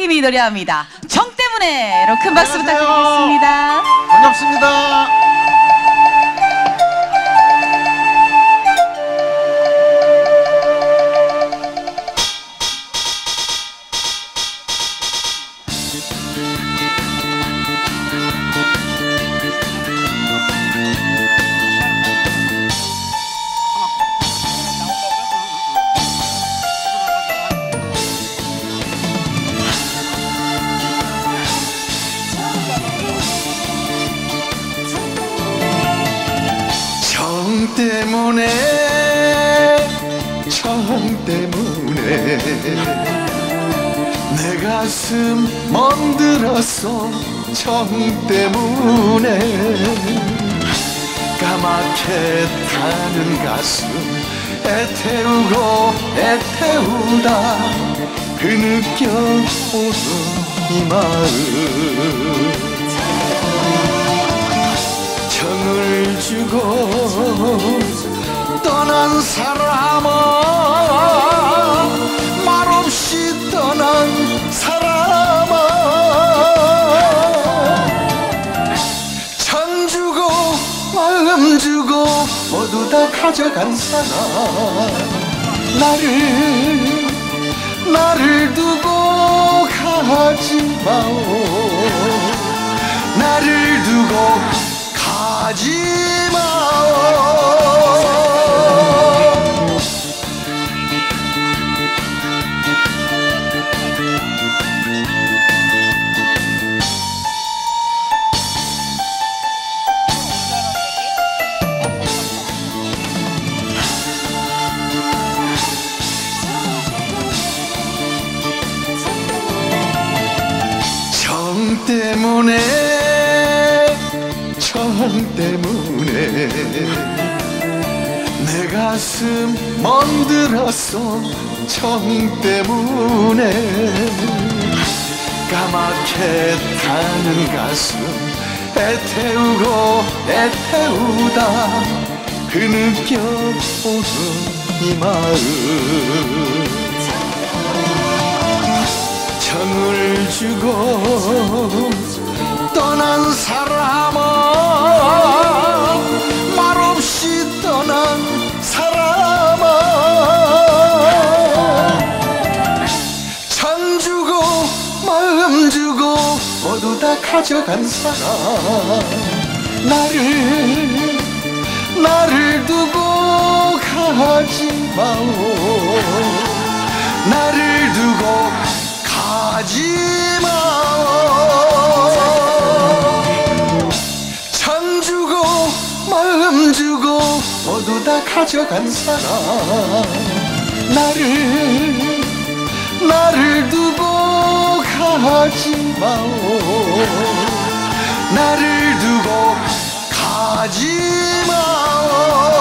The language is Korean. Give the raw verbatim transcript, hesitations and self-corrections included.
님이 노래합니다. 정 때문에로 큰 박수 부탁드리겠습니다. 반갑습니다. 정 때문에 정 때문에 내 가슴 멍들었어. 정 때문에 까맣게 타는 가슴 애태우고 애태우다 흐느껴오는 이 마음 정을 주고 떠난 사람아 말없이 떠난 사람아 전 주고 마음 주고 모두 다 가져간 사람 나를 나를 두고 가지 마오 나를 두고 가지마. 정 때문에 정 때문에 내 가슴 멍들었어. 정 때문에 까맣게 타는 가슴 애태우고 애태우다 흐느껴오는 이 마음 정을 주고 떠난 사람아 말없이 떠난 사람아 전 주고 마음 주고 모두 다 가져간 사람 나를 나를 두고 가지 마오 나를 두고 가지마. 전 주고 마음 주고 모두 다 가져간 사람 나를 나를 두고 가지 마오 나를 두고 가지마.